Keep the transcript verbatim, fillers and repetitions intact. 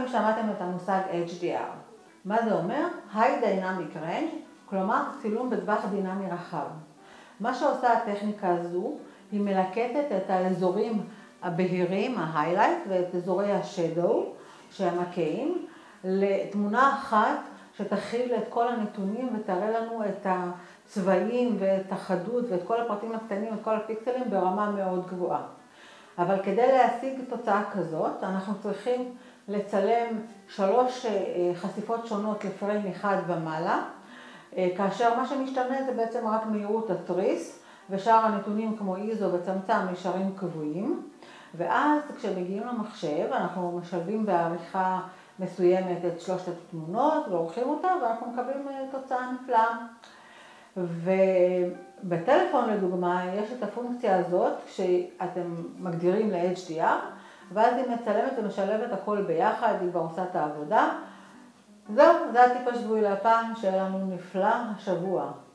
פעמים שמעתם את המושג H D R. מה זה אומר? High Dynamic Range, כלומר צילום בטווח דינמי רחב. מה שעושה הטכניקה הזו, היא מלקטת את האזורים הבהירים, ה-highlight, ואת אזורי ה-shadow, שהמקיים, לתמונה אחת שתכיל את כל הנתונים ותראה לנו את הצבעים ואת החדות ואת כל הפרטים הקטנים, את כל הפיקסלים ברמה מאוד גבוהה. אבל כדי להשיג תוצאה כזאת, אנחנו צריכים לצלם שלוש חשיפות שונות לפריים אחד ומעלה, כאשר מה שמשתנה זה בעצם רק מהירות התריס, ושאר הנתונים כמו איזו וצמצם נשארים קבועים. ואז כשמגיעים למחשב, אנחנו משלבים בעריכה מסוימת את שלושת התמונות ועורכים אותה, ואנחנו מקבלים תוצאה נפלאה. ובטלפון לדוגמה, יש את הפונקציה הזאת, כשאתם מגדירים ל-H D R, ואז היא מצלמת ומשלבת הכל ביחד, היא כבר עושה את העבודה. זהו, זה הטיפ השבועי להפעם, שיהיה לנו נפלא השבוע.